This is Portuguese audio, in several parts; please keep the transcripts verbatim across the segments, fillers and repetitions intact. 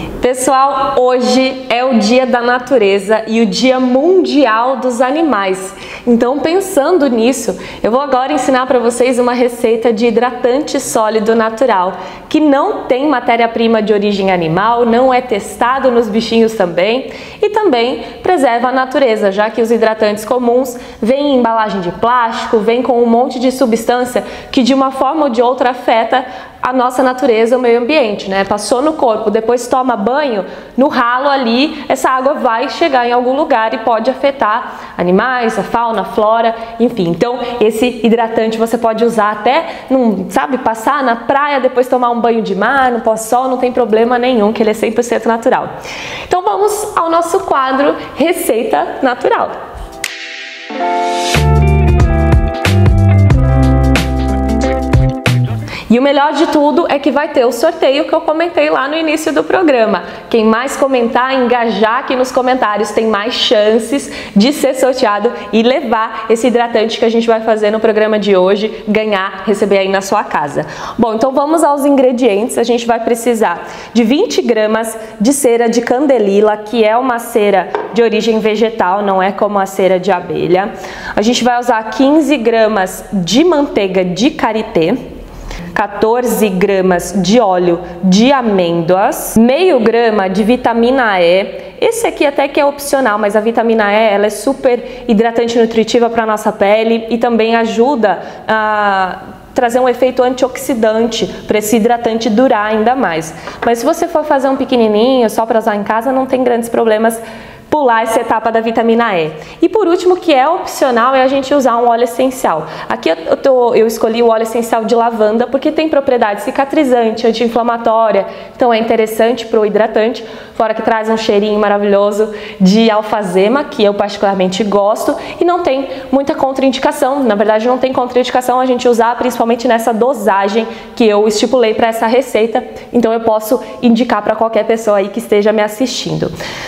Pessoal, hoje é o Dia da Natureza e o Dia Mundial dos Animais. Então, pensando nisso, eu vou agora ensinar para vocês uma receita de hidratante sólido natural, que não tem matéria-prima de origem animal, não é testado nos bichinhos também e também preserva a natureza, já que os hidratantes comuns vêm em embalagem de plástico, vêm com um monte de substância que de uma forma ou de outra afeta a nossa natureza, o meio ambiente, né? Passou no corpo, depois toma banho, no ralo ali, essa água vai chegar em algum lugar e pode afetar animais, a fauna, a flora, enfim. Então, esse hidratante você pode usar até, num, sabe, passar na praia, depois tomar um banho de mar, no pós-sol, não tem problema nenhum, que ele é cem por cento natural. Então, vamos ao nosso quadro Receita Natural. E o melhor de tudo é que vai ter o sorteio que eu comentei lá no início do programa. Quem mais comentar, engajar aqui nos comentários, tem mais chances de ser sorteado e levar esse hidratante que a gente vai fazer no programa de hoje, ganhar, receber aí na sua casa. Bom, então vamos aos ingredientes. A gente vai precisar de vinte gramas de cera de candelila, que é uma cera de origem vegetal, não é como a cera de abelha. A gente vai usar quinze gramas de manteiga de karité, quatorze gramas de óleo de amêndoas, meio grama de vitamina E. Esse aqui até que é opcional, mas a vitamina E ela é super hidratante e nutritiva para a nossa pele e também ajuda a trazer um efeito antioxidante para esse hidratante durar ainda mais. Mas se você for fazer um pequenininho só para usar em casa, não tem grandes problemas pular essa etapa da vitamina E. E por último, que é opcional, é a gente usar um óleo essencial. Aqui eu, tô, eu escolhi o óleo essencial de lavanda porque tem propriedade cicatrizante, anti-inflamatória, então é interessante para o hidratante, fora que traz um cheirinho maravilhoso de alfazema, que eu particularmente gosto, e não tem muita contraindicação. Na verdade, não tem contraindicação a gente usar, principalmente nessa dosagem que eu estipulei para essa receita, então eu posso indicar para qualquer pessoa aí que esteja me assistindo.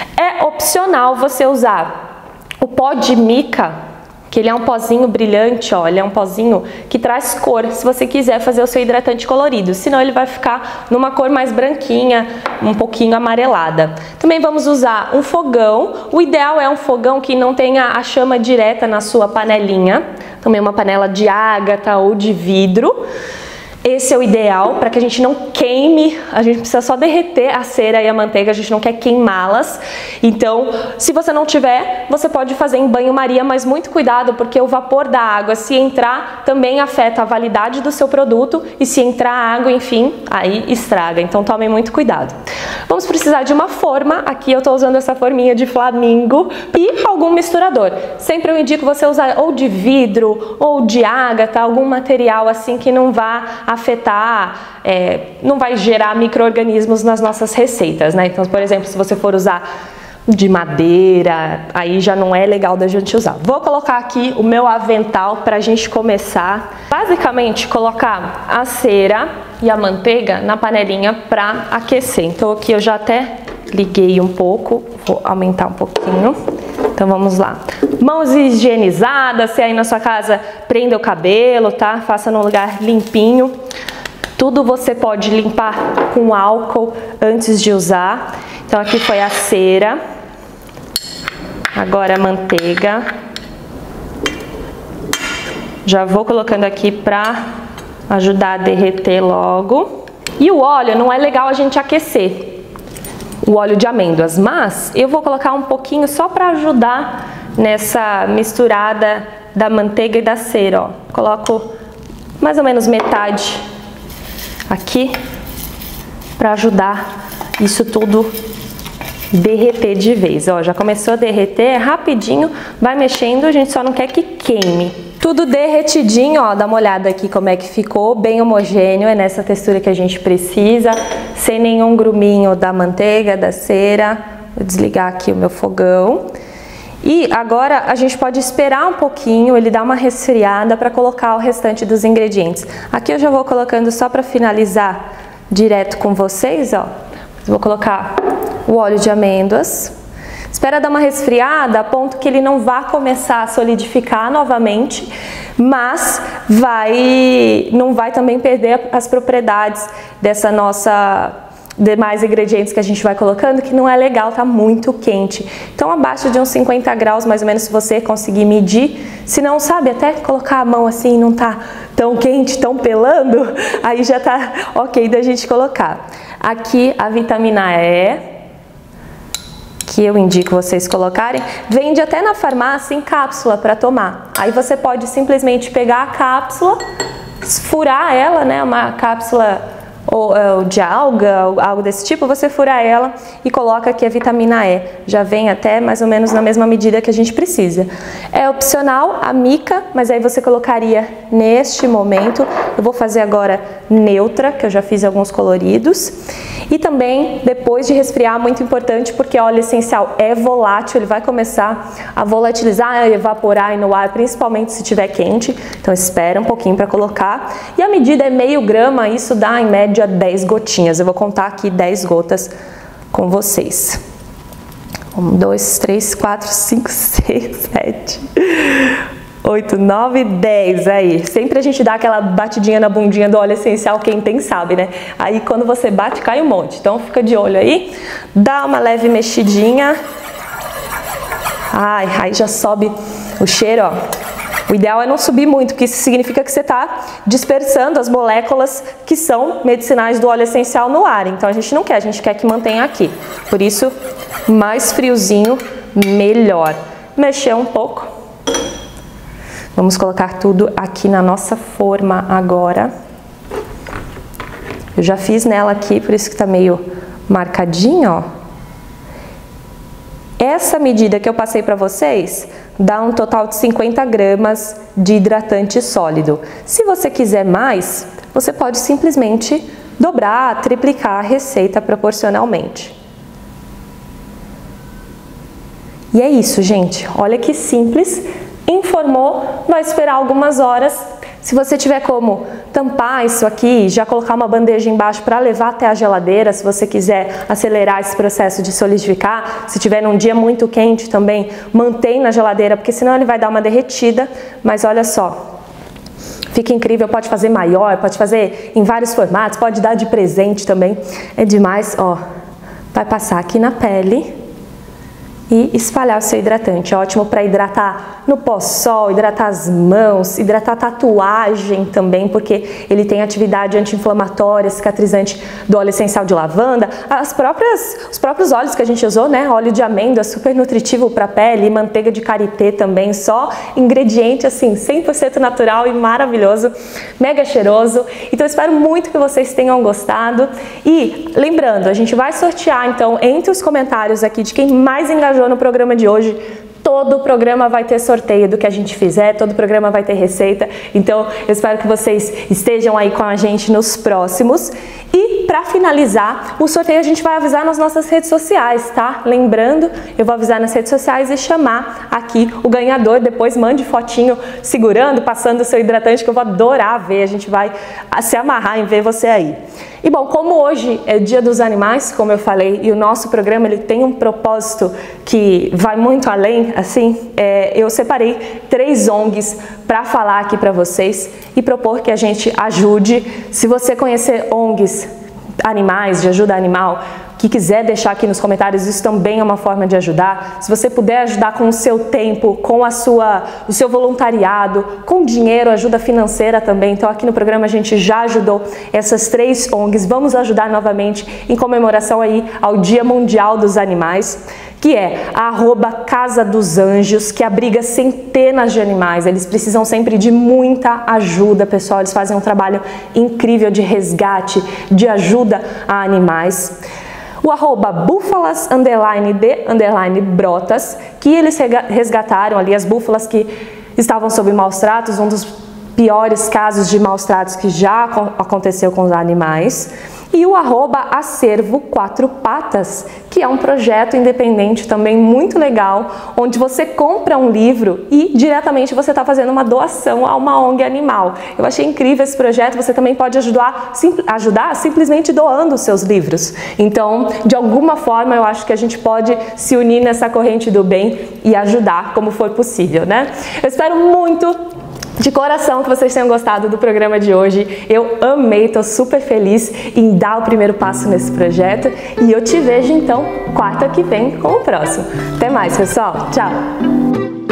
É opcional você usar o pó de mica, que ele é um pozinho brilhante, ó, ele é um pozinho que traz cor, se você quiser fazer o seu hidratante colorido, senão ele vai ficar numa cor mais branquinha, um pouquinho amarelada. Também vamos usar um fogão, o ideal é um fogão que não tenha a chama direta na sua panelinha, também uma panela de ágata ou de vidro. Esse é o ideal para que a gente não queime, a gente precisa só derreter a cera e a manteiga, a gente não quer queimá-las. Então, se você não tiver, você pode fazer em banho-maria, mas muito cuidado, porque o vapor da água, se entrar, também afeta a validade do seu produto e se entrar água, enfim, aí estraga. Então, tomem muito cuidado. Vamos precisar de uma forma, aqui eu estou usando essa forminha de flamingo e algum misturador. Sempre eu indico você usar ou de vidro ou de ágata, algum material assim que não vá afetar, é, não vai gerar micro-organismos nas nossas receitas, né? Então, por exemplo, se você for usar de madeira, aí já não é legal da gente usar. Vou colocar aqui o meu avental para a gente começar. Basicamente, colocar a cera e a manteiga na panelinha para aquecer. Então, aqui eu já até liguei um pouco, vou aumentar um pouquinho. Então, vamos lá. Mãos higienizadas, se aí na sua casa prenda o cabelo, tá? Faça num lugar limpinho. Tudo você pode limpar com álcool antes de usar. Então, aqui foi a cera. Agora a manteiga. Já vou colocando aqui pra ajudar a derreter logo. E o óleo não é legal a gente aquecer. O óleo de amêndoas, mas eu vou colocar um pouquinho só para ajudar nessa misturada da manteiga e da cera, ó. Coloco mais ou menos metade aqui para ajudar isso tudo derreter de vez, ó. Já começou a derreter, é rapidinho, vai mexendo, a gente só não quer que queime. Tudo derretidinho, ó, dá uma olhada aqui como é que ficou, bem homogêneo, é nessa textura que a gente precisa, sem nenhum gruminho da manteiga, da cera. Vou desligar aqui o meu fogão. E agora a gente pode esperar um pouquinho, ele dá uma resfriada para colocar o restante dos ingredientes. Aqui eu já vou colocando só para finalizar direto com vocês, ó. Vou colocar o óleo de amêndoas. Espera dar uma resfriada a ponto que ele não vá começar a solidificar novamente, mas vai, não vai também perder as propriedades dessa nossa demais ingredientes que a gente vai colocando, que não é legal, tá muito quente. Então abaixo de uns cinquenta graus, mais ou menos, se você conseguir medir. Se não, sabe, até colocar a mão assim, não tá tão quente, tão pelando, aí já tá ok da gente colocar. Aqui a vitamina E, que eu indico vocês colocarem, vende até na farmácia em cápsula para tomar. Aí você pode simplesmente pegar a cápsula, furar ela, né, uma cápsula ou, ou de alga, ou algo desse tipo, você fura ela e coloca aqui a vitamina E. Já vem até mais ou menos na mesma medida que a gente precisa. É opcional a mica, mas aí você colocaria neste momento. Eu vou fazer agora neutra, que eu já fiz alguns coloridos. E também, depois de resfriar, muito importante, porque óleo essencial é volátil, ele vai começar a volatilizar, a evaporar no ar, principalmente se estiver quente. Então espera um pouquinho para colocar. E a medida é meio grama, isso dá em média dez gotinhas. Eu vou contar aqui dez gotas com vocês. um, dois, três, quatro, cinco, seis, sete, oito, nove, dez, aí. Sempre a gente dá aquela batidinha na bundinha do óleo essencial, quem tem sabe, né? Aí quando você bate, cai um monte. Então fica de olho aí, dá uma leve mexidinha. Ai, aí já sobe o cheiro, ó. O ideal é não subir muito, porque isso significa que você está dispersando as moléculas que são medicinais do óleo essencial no ar. Então a gente não quer, a gente quer que mantenha aqui. Por isso, mais friozinho, melhor. Mexer um pouco. Vamos colocar tudo aqui na nossa forma agora. Eu já fiz nela aqui, por isso que tá meio marcadinho, ó. Essa medida que eu passei para vocês dá um total de cinquenta gramas de hidratante sólido. Se você quiser mais, você pode simplesmente dobrar, triplicar a receita proporcionalmente. E é isso, gente. Olha que simples. Informou, vai esperar algumas horas. Se você tiver como tampar isso aqui, já colocar uma bandeja embaixo para levar até a geladeira, se você quiser acelerar esse processo de solidificar, se tiver num dia muito quente também, mantém na geladeira, porque senão ele vai dar uma derretida. Mas olha só, fica incrível, pode fazer maior, pode fazer em vários formatos, pode dar de presente também. É demais, ó. Vai passar aqui na pele e espalhar o seu hidratante. Ótimo para hidratar no pós-sol, hidratar as mãos, hidratar a tatuagem também, porque ele tem atividade anti-inflamatória, cicatrizante do óleo essencial de lavanda. As próprias, os próprios óleos que a gente usou, né? Óleo de amêndoa, super nutritivo para a pele, manteiga de karité também, só ingrediente assim, cem por cento natural e maravilhoso, mega cheiroso. Então eu espero muito que vocês tenham gostado. E lembrando, a gente vai sortear então entre os comentários aqui de quem mais engajou no programa de hoje. Todo o programa vai ter sorteio do que a gente fizer, todo o programa vai ter receita. Então, eu espero que vocês estejam aí com a gente nos próximos. E, para finalizar, o sorteio a gente vai avisar nas nossas redes sociais, tá? Lembrando, eu vou avisar nas redes sociais e chamar aqui o ganhador. Depois mande fotinho segurando, passando o seu hidratante, que eu vou adorar ver. A gente vai se amarrar em ver você aí. E bom, como hoje é o Dia dos Animais, como eu falei, e o nosso programa ele tem um propósito que vai muito além, assim, é, eu separei três O N Gs para falar aqui para vocês e propor que a gente ajude. Se você conhecer O N Gs animais, de ajuda animal, que quiser deixar aqui nos comentários, isso também é uma forma de ajudar. Se você puder ajudar com o seu tempo, com a sua, o seu voluntariado, com dinheiro, ajuda financeira também. Então aqui no programa a gente já ajudou essas três O N Gs. Vamos ajudar novamente em comemoração aí ao Dia Mundial dos Animais, que é a arroba Casa dos Anjos, que abriga centenas de animais. Eles precisam sempre de muita ajuda, pessoal. Eles fazem um trabalho incrível de resgate, de ajuda a animais. O arroba búfalas underline de underline brotas, que eles resgataram ali as búfalas que estavam sob maus tratos, um dos piores casos de maus tratos que já aconteceu com os animais. E o arroba acervo quatro patas, que é um projeto independente também muito legal, onde você compra um livro e diretamente você está fazendo uma doação a uma O N G animal. Eu achei incrível esse projeto. Você também pode ajudar, sim, ajudar simplesmente doando os seus livros. Então, de alguma forma, eu acho que a gente pode se unir nessa corrente do bem e ajudar como for possível, né? Eu espero muito de coração que vocês tenham gostado do programa de hoje. Eu amei, tô super feliz em dar o primeiro passo nesse projeto e eu te vejo então quarta que vem com o próximo. Até mais, pessoal. Tchau!